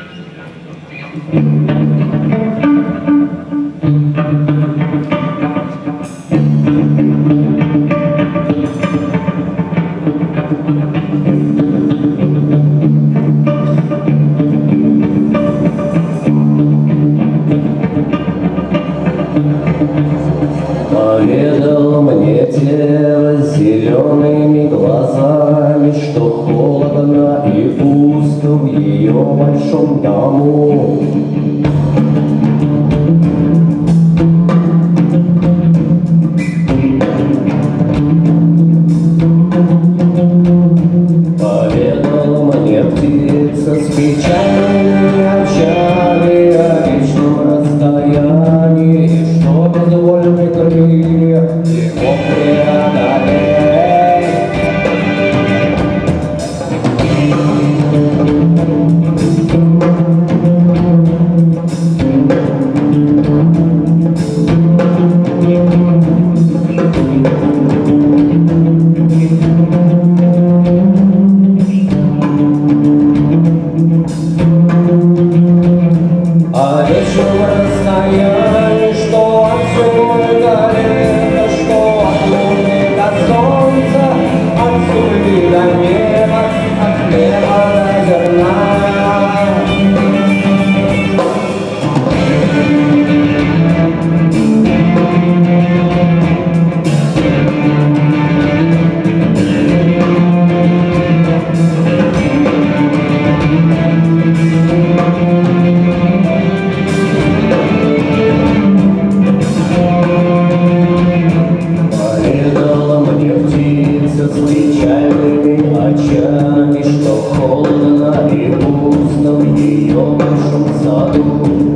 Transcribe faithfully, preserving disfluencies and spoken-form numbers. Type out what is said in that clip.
Поведал мне тело с зелеными глазами, что холодно и пусто в ее большом дому. Поведал мне птица с печальными очами о вечном расстоянии, и что безвольны крылья легко преодолеть. О вечном расстоянии, что от земли до лета, что от луны до солнца, от земли до неба, от хлеба до зерна. Поведала мне птица с печальными очами, что холодно и пусто в ее большом саду.